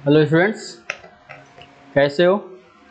Hello students, कैसे हो?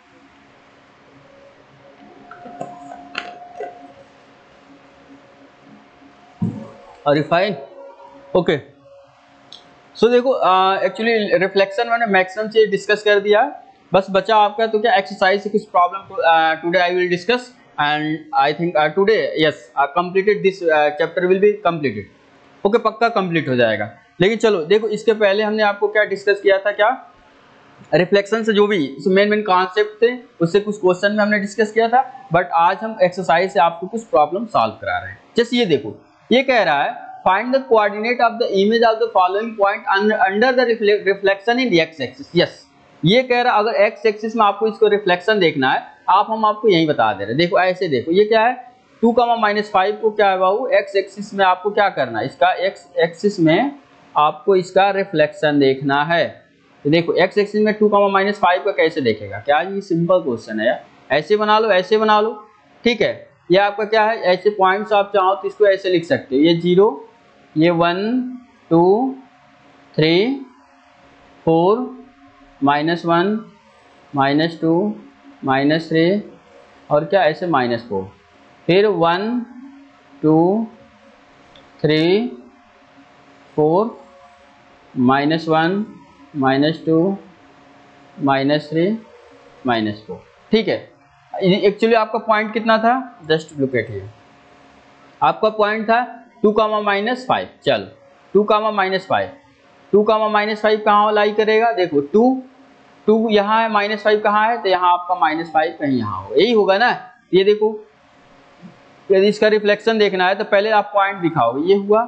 Are you fine? Okay. So देखो, एक्चुअली रिफ्लेक्शन मैंने मैक्सिमम चीज डिस्कस कर दिया, बस बचा आपका तो क्या एक्सरसाइज से कुछ problem today I will discuss and I think today yes completed this chapter will be completed. Okay, पक्का कंप्लीट हो जाएगा। लेकिन चलो देखो, इसके पहले हमने आपको क्या डिस्कस किया था, क्या रिफ्लेक्शन से जो भी मेन कॉन्सेप्ट थे उससे कुछ क्वेश्चन में हमने डिस्कस किया था, बट आज हम एक्सरसाइज से आपको कुछ प्रॉब्लम सॉल्व करा रहे हैं। जैसे ये देखो, ये कह रहा है find the coordinate of the image of the following point under the reflection in x axis. Yes, ये कह रहा है अगर एक्स एक्सिस में आपको इसको रिफ्लेक्शन देखना है, हम आपको यही बता दे रहे हैं। देखो ऐसे देखो, ये क्या है 2, -5 को क्या है बाबू एक्स एक्सिस में आपको क्या करना है, इसका एक्स एक्सिस में आपको इसका रिफ्लेक्शन देखना है। तो देखो एक्स एक्सिस में 2, -5 का कैसे देखेगा, क्या ये सिंपल क्वेश्चन है यार। ऐसे बना लो, ऐसे बना लो, ठीक है। ये आपका क्या है, ऐसे पॉइंट्स आप चाहो तो इसको ऐसे लिख सकते हो, ये 0, ये 1, 2, 3, 4, -1, -2, -3 और क्या ऐसे -4, फिर 1, 2, 3, 4, -1, -2, -3, -4, ठीक है। एक्चुअली आपका पॉइंट कितना था, जस्ट लुक एट हियर, आपका पॉइंट था 2, -5। चलो 2, -5 कहाँ लाई करेगा, देखो 2 यहाँ है, -5 कहाँ है, तो यहाँ आपका -5 कहीं यहाँ हो, यही होगा ना। ये देखो, यदि इसका रिफ्लेक्शन देखना है तो पहले आप पॉइंट दिखाओगे, ये हुआ,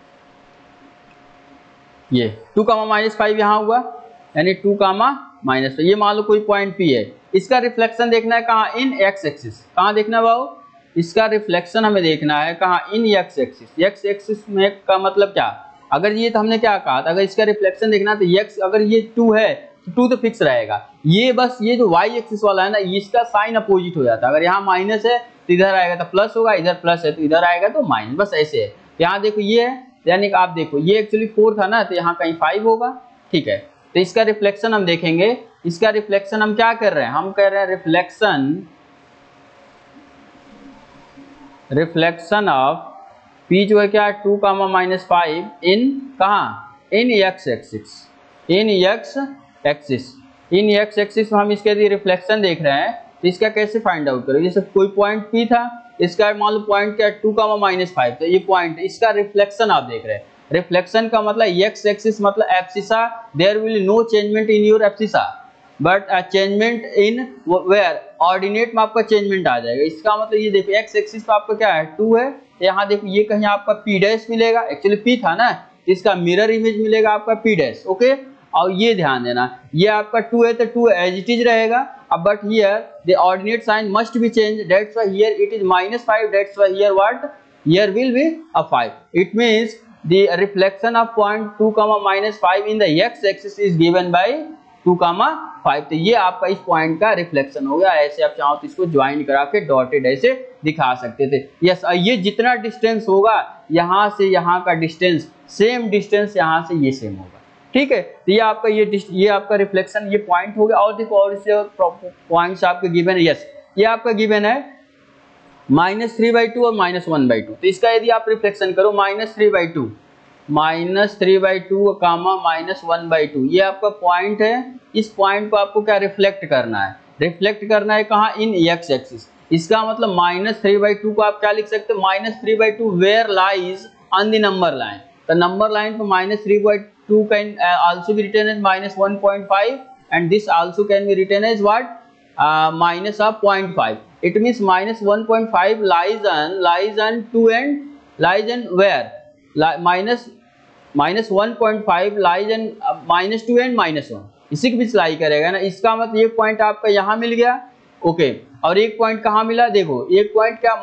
ये 2, -5 यहाँ हुआ, यानी 2, ये मान लो कोई पॉइंट P है। इसका रिफ्लेक्शन देखना है कहाँ, इन एक्स एक्सिस। कहाँ देखना है बाबू, इसका रिफ्लेक्शन हमें देखना है कहाँ, in x axis. X axis में का मतलब क्या, अगर ये तो हमने क्या कहा था, अगर इसका रिफ्लेक्शन देखना है तो एक्स, अगर ये 2 है तो 2 तो फिक्स रहेगा। ये बस ये जो वाई एक्सिस वाला है ना, इसका साइन अपोजिट हो जाता है। अगर यहाँ माइनस है तो इधर आएगा तो प्लस होगा, इधर प्लस है तो इधर आएगा तो माइनस, बस ऐसे है। यहाँ देखो ये है, यानी कि आप देखो ये एक्चुअली 4 था ना, तो यहाँ कहीं 5 होगा, ठीक है। तो इसका रिफ्लेक्शन हम देखेंगे, इसका रिफ्लेक्शन हम क्या कर रहे हैं, हम कह रहे हैं रिफ्लेक्शन ऑफ P जो है क्या 2, -5 इन कहाँ, in x axis, in x axis में हम इसके यदि रिफ्लेक्शन देख रहे हैं तो इसका कैसे फाइंड आउट करें। जैसे कोई पॉइंट P था, इसका मान लो पॉइंट क्या 2, -5, तो ये पॉइंट, इसका रिफ्लेक्शन आप देख रहे हैं। रिफ्लेक्शन का मतलब एक्स एक्सिस मतलब abscissa, there will no changement in your abscissa but changement in where, ordinate में आपका चेंजमेंट आ जाएगा। इसका मतलब ये देखो एक्स एक्सिस पे आपका क्या है 2 है, यहाँ देखो ये कहीं आपका P डैश मिलेगा, एक्चुअली P था ना, इसका मिरर इमेज मिलेगा आपका P डैश, ओके। और ये ध्यान देना, ये आपका 2 है तो 2 एज इट इज रहेगा। अब but here the ordinate sign must be change, that's why here it is -5, that's why here what, here will be a 5। It means the reflection of point 2, -5 in the x axis is given by 2, 5। तो ये आपका इस point का reflection हो गया। ऐसे आप चाहो तो इसको ज्वाइन करा के डॉटेड ऐसे दिखा सकते थे। यस, ये जितना डिस्टेंस होगा यहाँ से यहाँ का डिस्टेंस, सेम डिस्टेंस यहाँ से ये सेम होगा, ठीक है। तो ये आपका ये आपका रिफ्लेक्शन, ये पॉइंट हो गया। और देखो और इससे पॉइंट्स आपके गिवन है। यस, ये आपका गिवन है -3/2 और -1/2। तो इसका यदि आप रिफ्लेक्शन करो -3/2, -1/2, ये आपका पॉइंट है। इस पॉइंट को आपको क्या रिफ्लेक्ट करना है, रिफ्लेक्ट करना है कहाँ, इन एक्स एक्सिस। इसका मतलब -3/2 को आप क्या लिख सकते हो, -3/2 where lies on the number line. तो नंबर लाइन पर -3/2 can also be written as -1.5 and this also can be written as what, -0.5. It means -1.5 lies on 2 and lies on where, -1.5 lies on -2 and -1, इसी के बीच लाई करेगा ना। इसका मतलब एक point आपका यहाँ मिल गया, ओके। और एक पॉइंट कहाँ मिला, देखो एक पॉइंट क्या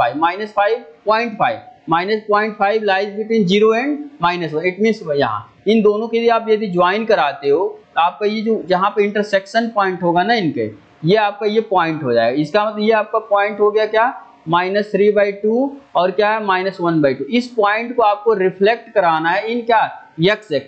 -5 lies between 0 and -1। It means यहाँ इन दोनों के लिए आप यदि ज्वाइन कराते हो तो आपका ये जो जहाँ पे इंटरसेक्शन पॉइंट होगा ना इनके, ये आपका ये पॉइंट हो जाएगा। इसका मतलब ये आपका पॉइंट हो गया क्या, -3/2 और क्या है -1/2। इस पॉइंट को आपको रिफ्लेक्ट कराना है इन क्या, एक्स एक्सिस।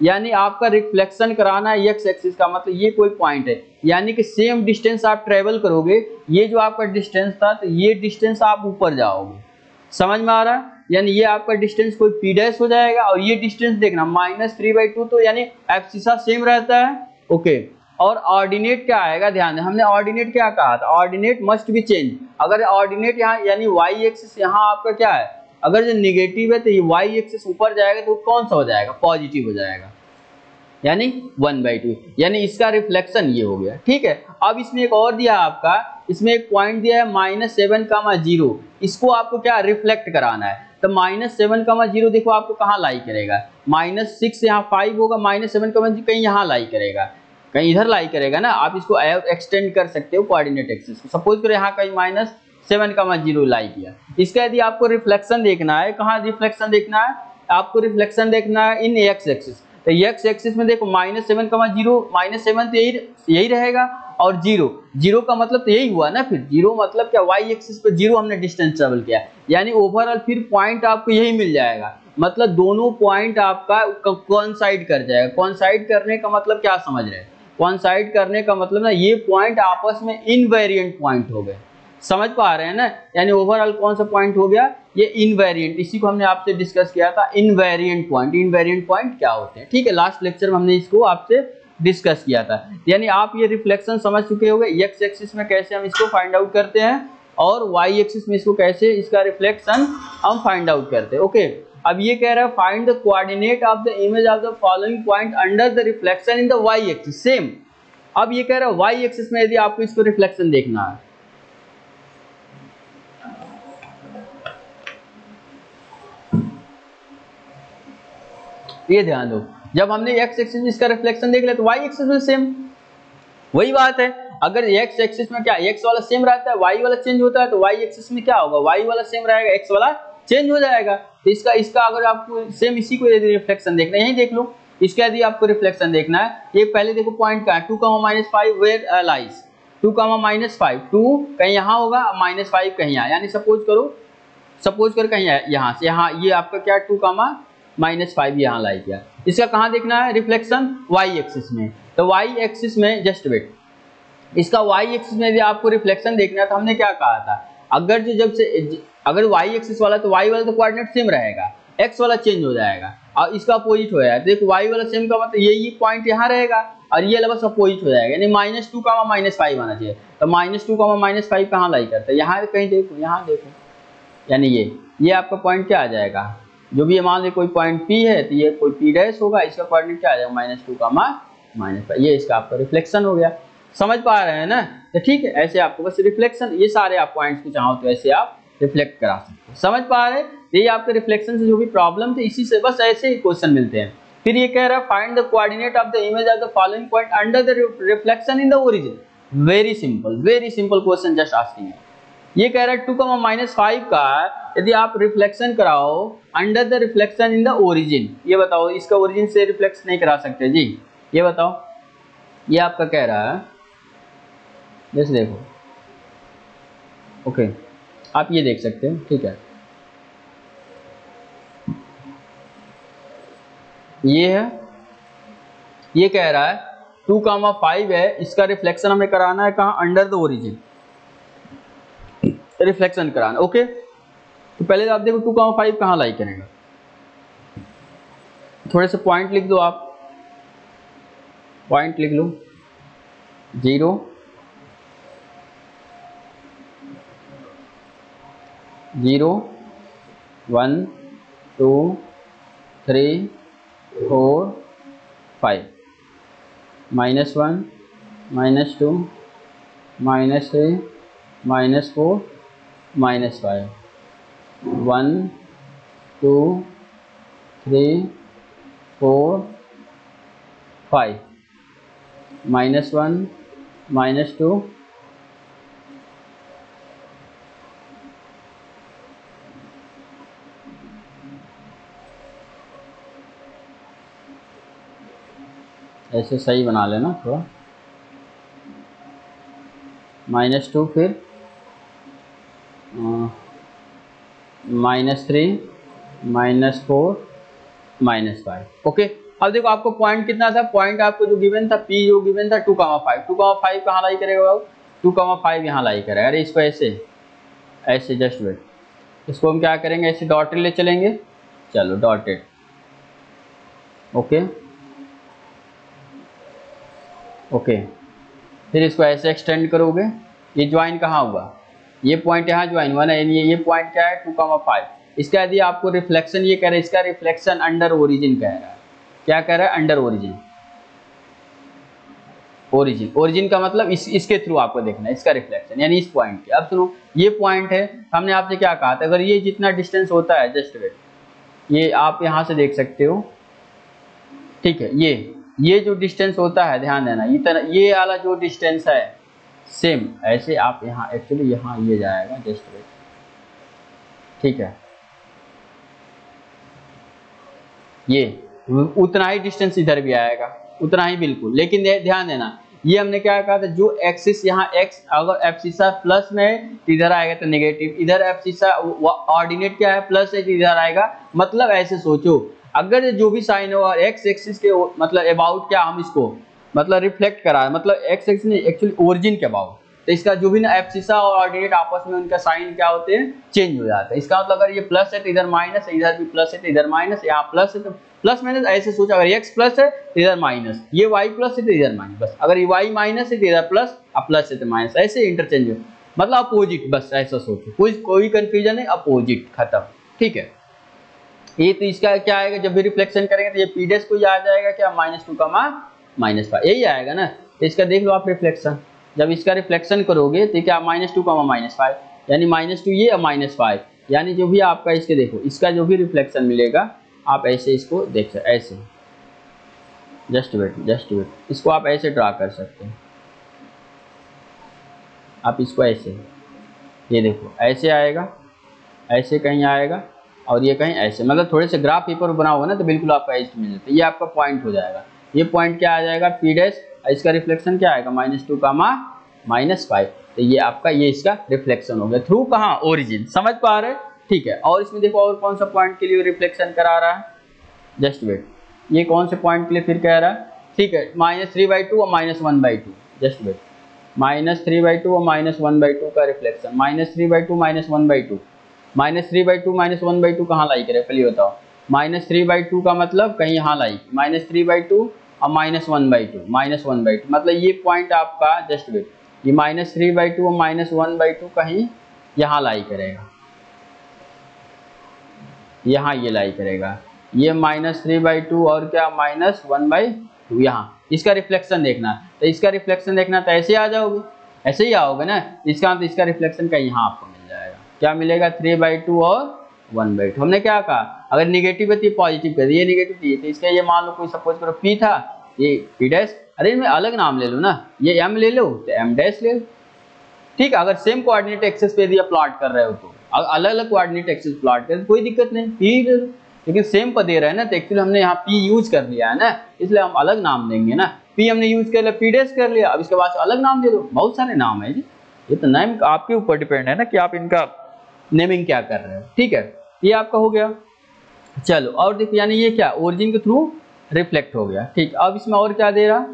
यानी आपका रिफ्लेक्शन कराना है एक्स एक्सिस का मतलब ये कोई पॉइंट है, यानी कि सेम डिस्टेंस आप ट्रेवल करोगे, ये जो आपका डिस्टेंस था तो ये डिस्टेंस आप ऊपर जाओगे, समझ में आ रहा है। यानी ये आपका डिस्टेंस कोई पी डैश हो जाएगा और ये डिस्टेंस देखना -3/2, तो यानी एब्सिसा सेम रहता है। ओके, और ऑर्डिनेट क्या आएगा, ध्यान दें हमने ऑर्डिनेट क्या कहा था, ऑर्डिनेट मस्ट बी चेंज। अगर ऑर्डिनेट यहाँ यानी वाई एक्सिस यहाँ आपका क्या है, अगर जो निगेटिव है तो ये वाई एक्सिस ऊपर जाएगा तो कौन सा हो जाएगा, पॉजिटिव हो जाएगा, यानी 1/2, यानी इसका रिफ्लेक्शन ये हो गया। ठीक है, अब इसमें एक और दिया आपका, इसमें एक पॉइंट दिया है -7,0, इसको आपको क्या रिफ्लेक्ट कराना है। तो -7,0 देखो आपको कहाँ लाई करेगा, -6 यहाँ 5 होगा, -7,0 कहीं यहाँ लाई करेगा, कहीं इधर लाई करेगा ना। आप इसको एक्सटेंड कर सकते हो कोऑर्डिनेट एक्सिस को, सपोज करो यहाँ कहीं -7,0 लाई किया। इसका यदि आपको रिफ्लेक्शन देखना है, कहाँ रिफ्लेक्शन देखना है, आपको रिफ्लेक्शन देखना है इन एक्स एक्सिस। तो एक्स एक्सिस में देखो -7,0 -7 तो यही रहेगा, और 0 का मतलब तो यही हुआ ना, फिर 0 मतलब क्या, वाई एक्सिस पे 0 हमने डिस्टेंस ट्रेवल किया, यानी ओवरऑल फिर पॉइंट आपको यही मिल जाएगा। मतलब दोनों पॉइंट आपका कोइंसाइड कर जाएगा। कोइंसाइड करने का मतलब क्या समझ रहे हैं, कोइंसाइड करने का मतलब ना ये पॉइंट आपस में इनवेरिएंट पॉइंट हो गए, समझ पा रहे हैं ना। यानी ओवरऑल कौन सा पॉइंट हो गया, ये इनवेरिएंट, इसी को हमने आपसे डिस्कस किया था, इनवेरिएंट पॉइंट। इनवेरिएंट पॉइंट क्या होते हैं, ठीक है, लास्ट लेक्चर में हमने इसको आपसे डिस्कस किया था। यानी आप ये रिफ्लेक्शन समझ चुके होंगे, एक्स एक्सिस में कैसे हम इसको फाइंड आउट करते हैं और वाई एक्सिस में इसको कैसे इसका रिफ्लेक्शन हम फाइंड आउट करते हैं। ओके, अब ये कह रहा है find the coordinate of the image of the following point under the reflection in the y axis, same. अब ये कह रहा है वाई एक्सिस में यदि आपको इसको रिफ्लेक्शन देखना है, ये ध्यान दो, जब हमने एक्स एक्सिस में इसका रिफ्लेक्शन देख लिया तो वाई एक्सिस में सेम वही बात है। अगर एक्स एक्सिस में क्या एक्स वाला सेम रहता है, वाई वाला चेंज होता है, तो वाई एक्सिस में क्या होगा, वाई वाला सेम रहेगा, एक्स वाला चेंज हो जाएगा। तो इसका अगर आपको सेम इसी को यदि रिफ्लेक्शन देखना है, यही देख लो, इसका यदि आपको रिफ्लेक्शन देखना है, ये पहले देखो पॉइंट का 2,-5 वेयर लाइज 2,-5, 2 कहीं यहाँ होगा, -5 कहीं यहाँ, यानी सपोज करो कहीं यहाँ से यहाँ, ये आपका क्या 2,-5 यहाँ लाई किया। इसका कहाँ देखना है रिफ्लेक्शन, वाई एक्सिस में। तो वाई एक्सिस में जस्ट वेट, इसका वाई एक्सिस में भी आपको रिफ्लेक्शन देखना है, तो हमने क्या कहा था, अगर वाई एक्सिस वाला तो वाई वाला तो कोऑर्डिनेट सेम रहेगा, एक्स वाला चेंज हो जाएगा और इसका अपोजिट हो जाएगा। देखो वाई वाला सेम का मतलब ये पॉइंट यहाँ रहेगा और ये वाला अपोजिट हो जाएगा, यानी -2,-5 आना चाहिए। तो -2,-5 कहाँ लाई करता है, यहाँ कहीं देखो, यहाँ देखो, यानी ये आपका पॉइंट क्या आ जाएगा, जो भी मान लो कोई पॉइंट P है तो ये कोई P डैश होगा, इसका कोऑर्डिनेट क्या आ जाएगा -2,-5, ये इसका आपका रिफ्लेक्शन हो गया। समझ पा रहे हैं ना, तो ठीक है, ऐसे आपको बस रिफ्लेक्शन, ये सारे आप पॉइंट्स को चाहो तो ऐसे आप रिफ्लेक्ट करा सकते हैं, समझ पा रहे हैं। ये आपके रिफ्लेक्शन से जो भी प्रॉब्लम थे, इसी से बस ऐसे ही क्वेश्चन मिलते हैं। फिर ये कह रहा है find the coordinate of the image of the following point under the reflection in the origin. Very simple question just asking है। ये कह रहा है 2,-5 का यदि आप रिफ्लेक्शन कराओ under the reflection in the origin, ये बताओ इसका ओरिजिन से रिफ्लेक्ट नहीं करा सकते जी, ये बताओ। ये आपका कह रहा है, जैसे देखो, ओके आप ये देख सकते हैं, ठीक है, ये है, ये कह रहा है 2,5 है, इसका रिफ्लेक्शन हमें कराना है कहाँ, अंडर द ओरिजिन रिफ्लेक्शन कराना। ओके, तो पहले तो आप देखो 2,5 कहाँ लाई करेगा, थोड़े से पॉइंट लिख दो, आप पॉइंट लिख लो, 0 0 1 2 3 4 5, -1 -2 -3 -4 -5, 1 2 3 4 5, -1 -2 ऐसे सही बना लेना थोड़ा, -2 फिर -3 -4 -5। ओके, अब देखो आपको पॉइंट कितना था, पॉइंट आपको जो गिवन था पी जो गिवन था 2,5, 2,5 कहाँ लाई करेगा, 2,5 यहाँ लाई करेगा। अरे इसको ऐसे ऐसे जस्ट वेट, इसको हम क्या करेंगे ऐसे डॉटेड ले चलेंगे, चलो डॉटेड, ओके ओके। फिर इसको ऐसे एक्सटेंड करोगे, ये ज्वाइन कहाँ हुआ, ये पॉइंट यहाँ ज्वाइन हुआ ना, ये पॉइंट क्या है 2,5। इसका यदि आपको रिफ्लेक्शन ये कह रहा है, इसका रिफ्लेक्शन अंडर ओरिजिन कह रहा है, क्या कह रहा है अंडर ओरिजिन, ओरिजिन का मतलब इसके थ्रू आपको देखना है इसका रिफ्लेक्शन, यानी इस पॉइंट के। अब सुनो ये पॉइंट है, हमने आपसे क्या कहा था, अगर ये जितना डिस्टेंस होता है जस्ट वेट, ये आप यहाँ से देख सकते हो, ठीक है, ये जो डिस्टेंस होता है ध्यान देना, ये वाला जो डिस्टेंस है सेम ऐसे आप यहाँ एक्चुअली यहाँ ये जाएगा जस्ट वेट, ठीक है, ये उतना ही डिस्टेंस इधर भी आएगा, उतना ही बिल्कुल। लेकिन ध्यान देना ये हमने क्या कहा था, जो एक्सिस यहाँ एक्स अगर एब्सिसा प्लस में है तो इधर आएगा तो नेगेटिव, इधर एब्सिसा ऑर्डिनेट क्या है प्लस है तो इधर आएगा। मतलब ऐसे सोचो अगर जो भी साइन हो एक्स एक्सिस के मतलब अबाउट क्या हम इसको मतलब रिफ्लेक्ट करा, मतलब एक्स एक्सिस नहीं एक्चुअली ओरिजिन के अबाउट, तो इसका जो भी ना एब्सिसा और ऑर्डिनेट आपस में उनका साइन क्या होते हैं चेंज हो जाता है। इसका मतलब अगर ये प्लस है तो इधर माइनस है, इधर भी प्लस है तो इधर माइनस, यहाँ प्लस है तो प्लस माइनस ऐसे सोचा, अगर x प्लस है तो इधर माइनस, ये y प्लस है तो इधर माइनस, बस अगर ये y माइनस है तो इधर प्लस, अब प्लस है तो माइनस, ऐसे इंटरचेंज हो, मतलब अपोजिट, बस ऐसा सोचो, कोई कंफ्यूजन नहीं, अपोजिट खत्म, ठीक है। ये तो इसका क्या आएगा, जब भी रिफ्लेक्शन करेंगे तो ये पी डैश को आ जाएगा क्या -2, यही आएगा ना। तो इसका देख लो आप रिफ्लेक्शन, जब इसका रिफ्लेक्शन करोगे तो क्या -2, -5 यानी -2 ये और -5, यानी जो भी आपका इसके देखो इसका जो भी रिफ्लेक्शन मिलेगा आप ऐसे इसको देख सकते, ऐसे जस्ट वेट इसको आप ऐसे ड्रा कर सकते हैं, आप इसको ऐसे, ये देखो ऐसे आएगा, ऐसे कहीं आएगा और ये कहीं ऐसे, मतलब थोड़े से ग्राफ पेपर बनाओगे ना तो बिल्कुल आपका ऐसे मिल जाता है, ये आपका पॉइंट हो जाएगा, ये पॉइंट क्या आ जाएगा पी डैश, इसका रिफ्लेक्शन क्या आएगा -2, -5, तो ये आपका ये इसका रिफ्लेक्शन हो गया थ्रू कहाँ ओरिजिन, समझ पा रहे, ठीक है। और इसमें देखो और कौन सा पॉइंट के लिए रिफ्लेक्शन करा रहा है, जस्ट वेट, ये कौन से पॉइंट के लिए फिर कह रहा है, ठीक है, -3/2 और -1/2, जस्ट वेट, -3/2 और -1/2 का रिफ्लेक्शन, -3/2 -1/2, -3/2 -1/2 कहाँ लाई करे पहले बताओ, -3/2 का मतलब कहीं यहाँ लाई, -3/2 और -1/2 मतलब ये पॉइंट आपका जस्ट वेट, ये -3/2 और -1/2 कहीं यहाँ लाई करेगा, यहाँ ये लाई करेगा, ये -3/2 और क्या -1/2 यहाँ, इसका रिफ्लेक्शन देखना, तो इसका रिफ्लेक्शन देखना तो ऐसे आ जाओगे, ऐसे ही आओगे ना, इसका मतलब इसका रिफ्लेक्शन का यहाँ आपको मिल जाएगा, क्या मिलेगा 3/2 और 1/2। हमने क्या कहा अगर निगेटिव है तो पॉजिटिव कर, ये निगेटिव थी तो इसका ये मान लो कोई सपोज करो p था, ये p डैश, अरे इनमें अलग नाम ले लो ना, ये m ले लो तो m डैश ले लो, ठीक है। अगर सेम कोऑर्डिनेट एक्सिस पे दिया प्लॉट कर रहे हो तो अलग अलग कोऑर्डिनेट एक्सिस प्लॉट कर कोई दिक्कत नहीं, p ले लो, लेकिन सेम पर दे रहे हैं ना, तो एक्चुअली हमने यहाँ p यूज कर लिया है ना, इसलिए हम अलग नाम देंगे ना, p हमने यूज कर लिया, p डैश कर लिया, अब इसके बाद अलग नाम दे दो, बहुत सारे नाम है जी, ये तो नेम आपके ऊपर डिपेंड है ना कि आप इनका नेमिंग क्या कर रहे हो, ठीक है, ये आपका हो गया। चलो और देखो यानी ये क्या ओरिजिन के थ्रू रिफ्लेक्ट हो गया, ठीक। अब इसमें और क्या दे रहा,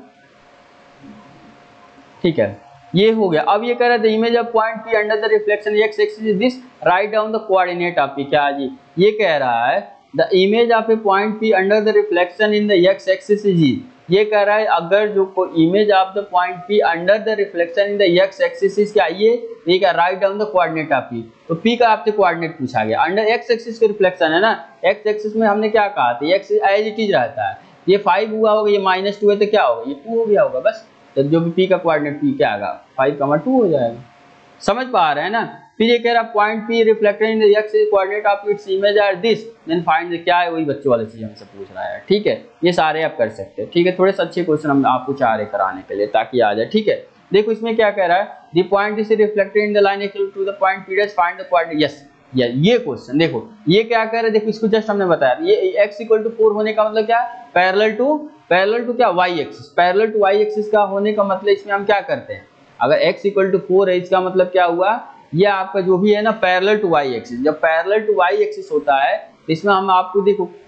ठीक है, ये हो गया। अब ये कह रहा है the image of point p under the reflection x axis is this, write down the coordinate of p, क्या जी ये कह रहा है the image of a point p under the reflection in the x axis is, ये कह रहा है अगर जो image of the point p under the reflection in the x axis क्या, ये क्या write down the coordinate of p, तो पी का आपसे कोऑर्डिनेट पूछा गया, अंडर एक्स एक्सिस के रिफ्लेक्शन है ना, एक्स एक्सिस में हमने क्या कहा था एक्स एज इट इज रहता है, ये 5 हुआ होगा, ये -2 है तो क्या होगा ये 2 हो गया होगा, बस तो जो भी p का कोऑर्डिनेट p क्या आएगा 5,2 हो जाएगा, समझ पा रहे हैं ना। फिर ये कह रहा point p reflected in the x coordinate of its image are this, then find क्या है, वही बच्चों वाली चीज हमसे पूछ रहा है, ठीक है, ये सारे आप कर सकते हैं, ठीक है। थोड़े से अच्छे क्वेश्चन हम आपको चाह रहे कराने के लिए ताकि आ जाए, ठीक है। देखो इसमें क्या कह रहा है, the point is reflected in the line equal to the point p dash, find the coordinate, yes ये क्वेश्चन देखो ये क्या कह रहे हैं, देखो इसको जस्ट हमने बताया, ये x = 4 होने का मतलब क्या है, पैरेलल टू क्या y axis, parallel to y axis का होने का मतलब इसमें हम क्या करते हैं, अगर x = 4 है इसका मतलब क्या हुआ, ये आपका जो भी है ना पैरेलल टू y एक्सिस, जब पैरेलल टू y एक्सिस होता है इसमें हम आपको देखो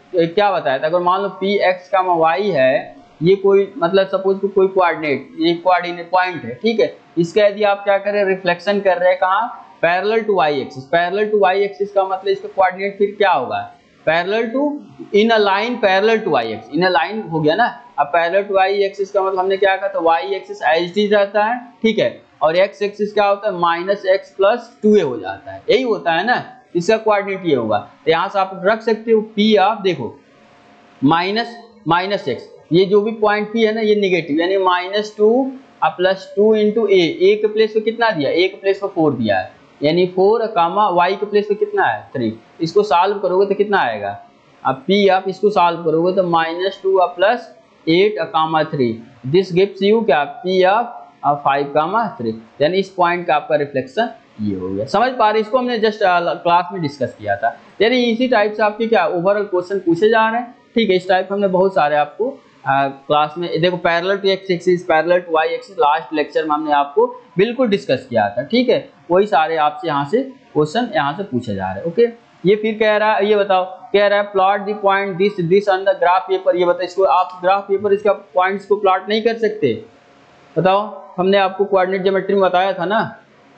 क्या बताया था, अगर मान लो पी एक्स का वाई है, ये कोई मतलब सपोज कोई कोऑर्डिनेट, ये कोऑर्डिनेट पॉइंट है, ठीक है, इसका यदि आप क्या करें रिफ्लेक्शन कर रहे हैं कहाँ, parallel to y axis. Parallel to y axis का मतलब इसका कोऑर्डिनेट फिर क्या होगा, parallel to in a line parallel to y axis, in a line हो गया ना। अब पैरेलल टू वाई एक्सिस का मतलब हमने क्या कहा था, y axis as it is रहता है, ठीक है, और एक्स एक्सिस क्या होता है माइनस एक्स प्लस 2a हो जाता है, यही होता है ना, इसका कोऑर्डिनेट ये होगा। तो यहाँ से आप रख सकते हो पी, आप देखो माइनस माइनस एक्स, ये जो भी पॉइंट पी है ना ये निगेटिव, यानी -2 प्लस 2 इंटू ए के प्लेस पे कितना दिया, ए के प्लेस पे 4 दिया है, यानी 4 कामा वाई के प्लेस पे कितना है 3। इसको सॉल्व करोगे तो कितना आएगा, अब पी आप इसको सॉल्व करोगे तो -2 plus 8 comma 3, this gives you क्या, पी ऑफ 5 कामा 3, यानी इस पॉइंट का आपका रिफ्लेक्शन ये हो गया। समझ पा रहे, इसको हमने जस्ट क्लास में डिस्कस किया था। यानी इसी टाइप से आपके क्या ओवरऑल क्वेश्चन पूछे जा रहे हैं, ठीक है, इस टाइप हमने बहुत सारे आपको क्लास में देखो, parallel to x axis, parallel to y axis, last lecture में हमने आपको बिल्कुल डिस्कस किया था, ठीक है, वही सारे आपसे यहाँ से क्वेश्चन यहाँ से पूछे जा रहे हैं। ओके, ये फिर कह रहा है, ये बताओ, कह रहा है plot the point this on the graph paper. ये बताओ, इसको आप ग्राफ पेपर इसका पॉइंट्स को प्लॉट नहीं कर सकते, बताओ, हमने आपको कोऑर्डिनेट ज्योमेट्री में बताया था ना।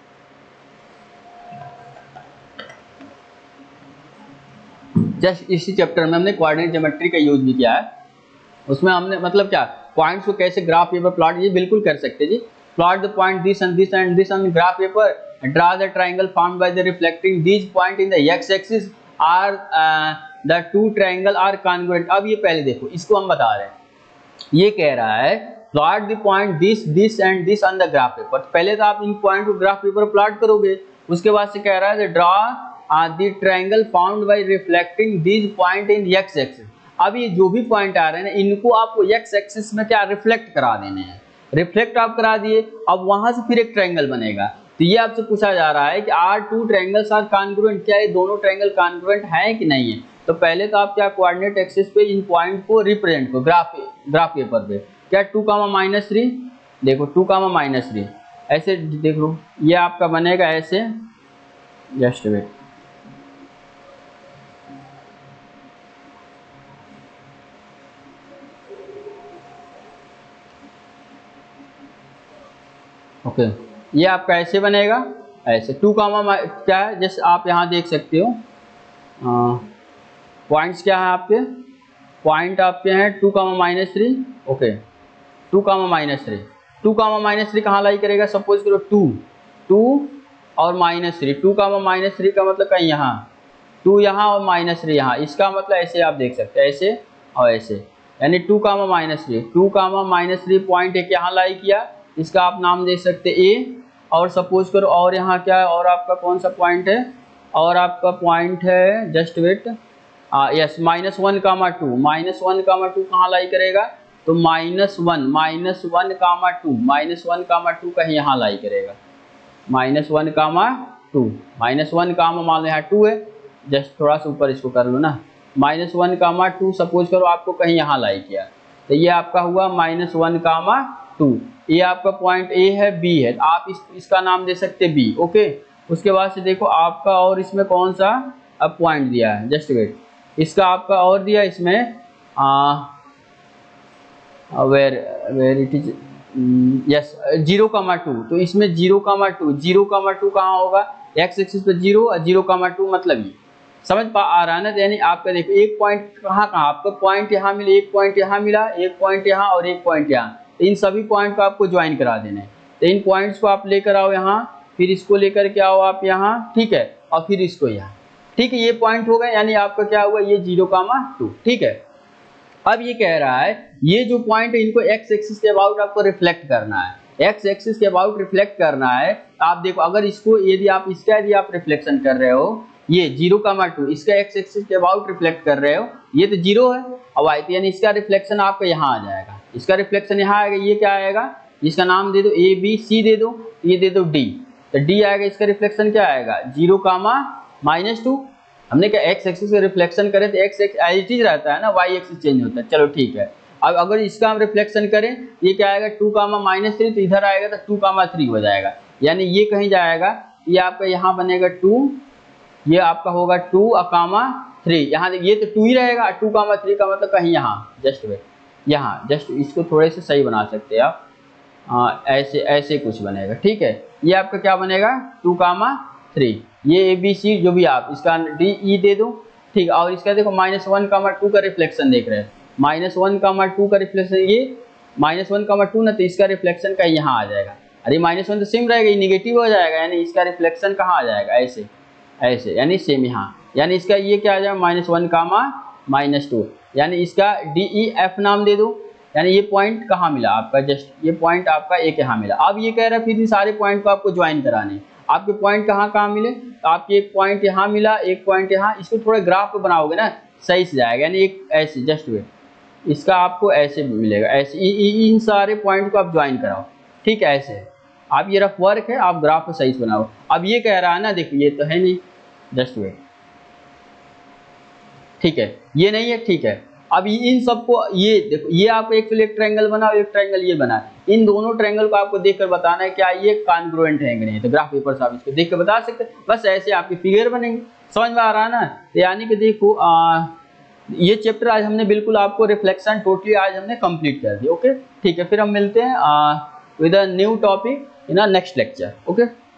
जस्ट इसी चैप्टर में हमने कोऑर्डिनेट ज्योमेट्री का यूज भी किया है, उसमें हमने मतलब क्या पॉइंट्स को कैसे ग्राफ पेपर प्लॉट, ये बिल्कुल कर सकते जी। Plot the point this and this on graph paper, draw the triangle formed by the reflecting these point in the x axis are the two triangle are congruent. अब ये पहले देखो, इसको हम बता रहे हैं, ये कह रहा है plot the point this and this on the graph paper. पहले तो आप इन पॉइंट को ग्राफ पेपर प्लॉट करोगे, उसके बाद से कह रहा है draw the triangle formed by reflecting these point in x axis. अब ये जो भी पॉइंट आ रहे हैं ना, इनको आपको एक्स एक्सिस में क्या रिफ्लेक्ट करा देने हैं, रिफ्लेक्ट आप करा दिए, अब वहां से फिर एक ट्रायंगल बनेगा। तो ये आपसे पूछा जा रहा है कि are two triangles are congruent, क्या ये दोनों ट्रायंगल कॉन्ग्रुएंट हैं कि नहीं है। तो पहले तो आप क्या कोऑर्डिनेट एक्सिस पे इन पॉइंट को रिप्रेजेंट को ग्राफ पेपर पे क्या 2, देखो 2, ऐसे देखो, ये आपका बनेगा ऐसे, जस्ट वेट, ओके, ये आपका ऐसे बनेगा, ऐसे 2, क्या है, जैसे आप यहाँ देख सकते हो पॉइंट्स क्या है आपके, पॉइंट आपके हैं 2, ओके, 2, -3 कहाँ लाई करेगा, सपोज करो 2 और -3, 2, का मतलब कहीं यहाँ, 2 यहाँ और -3 यहाँ, इसका मतलब ऐसे आप देख सकते हैं, ऐसे और ऐसे, यानी 2, -3 पॉइंट एक यहाँ लाई किया, इसका आप नाम दे सकते ए, और सपोज करो और यहाँ क्या है, और आपका कौन सा पॉइंट है, और आपका पॉइंट है जस्ट वेट, यस -1, -2 कहाँ लाई करेगा, तो -1, -2 कहीं यहाँ लाई करेगा, -1, मान लो यहाँ 2 है, जस्ट थोड़ा सा ऊपर इसको कर लो ना, -1, सपोज करो आपको कहीं यहाँ लाई किया, तो ये आपका हुआ -1, ये आपका पॉइंट ए है, बी है, आप इसका नाम दे सकते बी, ओके। उसके बाद से देखो आपका और इसमें कौन सा अब पॉइंट दिया है, जस्ट वेट, इसका आपका और दिया इसमें वेर इट इज, यस 0,2, तो इसमें 0,2 कहाँ होगा, एक्स एक्सिस पे 0 और 0,2 मतलब ये समझ आ रहा है ना। यानी आपका देखो एक पॉइंट कहाँ आपका पॉइंट यहाँ मिले, एक पॉइंट यहाँ मिला, एक पॉइंट यहाँ और एक पॉइंट यहाँ, इन सभी पॉइंट को आपको ज्वाइन करा देना है। तो इन पॉइंट्स को आप लेकर आओ यहाँ, फिर इसको लेकर के आओ आप यहाँ, ठीक है, और फिर इसको यहाँ, ठीक है, ये पॉइंट हो गए, यानी आपका क्या हुआ, ये 0,2, ठीक है। अब ये कह रहा है ये जो पॉइंट है इनको एक्स एक्सिस के अबाउट आपको रिफ्लेक्ट करना है, एक्स एक्सिस के अबाउट रिफ्लेक्ट करना है। आप देखो अगर इसको यदि आप रिफ्लेक्शन कर रहे हो, ये 0,2 इसका एक्स एक्सिस के अबाउट रिफ्लेक्ट कर रहे हो, ये तो 0 है, अब आई यानी इसका रिफ्लेक्शन आपका यहाँ आ जाएगा, इसका रिफ्लेक्शन यहाँ आएगा, ये क्या आएगा, इसका नाम दे दो ए बी सी दे दो, ये दे दो डी, तो डी आएगा, इसका रिफ्लेक्शन क्या आएगा 0,-2। हमने क्या एक्स एक्सिस का रिफ्लेक्शन करे तो x x as it is रहता है ना, वाई एक्सिस चेंज होता है, चलो ठीक है। अब अगर इसका हम रिफ्लेक्शन करें, ये क्या आएगा 2,-3, तो इधर आएगा तो 2,3 हो जाएगा, यानी ये कहीं जाएगा, ये आपका यहाँ बनेगा 2, ये आपका होगा 2, 3, यहाँ ये तो 2 ही रहेगा, 2, 3 का मतलब कहीं यहाँ जस्ट वेट, यहाँ जस्ट इसको थोड़े से सही बना सकते हैं आप, ऐसे ऐसे कुछ बनेगा, ठीक है। ये आपका क्या बनेगा 2, 3, ये ABC जो भी आप इसका DE दे दो, ठीक। और इसका देखो -1, 2 का रिफ्लेक्शन देख रहे हैं, -1, 2 का रिफ्लेक्शन, ये -1, 2 ना, तो इसका रिफ्लेक्शन कहीं यहाँ आ जाएगा। अरे -1 तो सेम रहेगा, ये निगेटिव हो जाएगा, यानी इसका रिफ्लेक्शन कहाँ आ जाएगा, ऐसे ऐसे, यानी सेम यहाँ, यानी इसका ये क्या आ जाएगा -1, -2, यानी इसका DEF नाम दे दो। यानी ये पॉइंट कहाँ मिला आपका, जस्ट ये पॉइंट आपका एक यहाँ मिला। अब ये कह रहा है फिर इन सारे पॉइंट को आपको ज्वाइन कराने, आपके पॉइंट कहाँ मिले, तो आपके एक पॉइंट यहाँ मिला, एक पॉइंट यहाँ, इसको थोड़ा ग्राफ पे बनाओगे ना सही से जाएगा, यानी एक ऐसे जस्ट वेट, इसका आपको ऐसे मिलेगा, ऐसे इन सारे पॉइंट को आप ज्वाइन कराओ, ठीक है। ऐसे आप, ये रफ वर्क है, आप ग्राफ को सही से बनाओ। अब ये कह रहा है ना, देखो ये तो है नहीं, जस्ट वेट, ठीक है, ये नहीं है, ठीक है। अब इन सबको, ये देखो, ये आपको एक्चुअली एक ट्रायंगल बनाओ, एक ट्रायंगल ये बना, इन दोनों ट्रायंगल को आपको देखकर बताना है क्या ये कॉन्ग्रुएंट है कि नहीं। तो ग्राफ पेपर से आप इसको देख कर बता सकते हैं, बस ऐसे आपके फिगर बनेंगे। समझ में आ रहा है ना। यानी कि देखो ये चैप्टर आज हमने बिल्कुल आपको रिफ्लेक्शन टोटली आज हमने कंप्लीट कर दिया। ओके, ठीक है, फिर हम मिलते हैं with a new topic in a next lecture. Okay.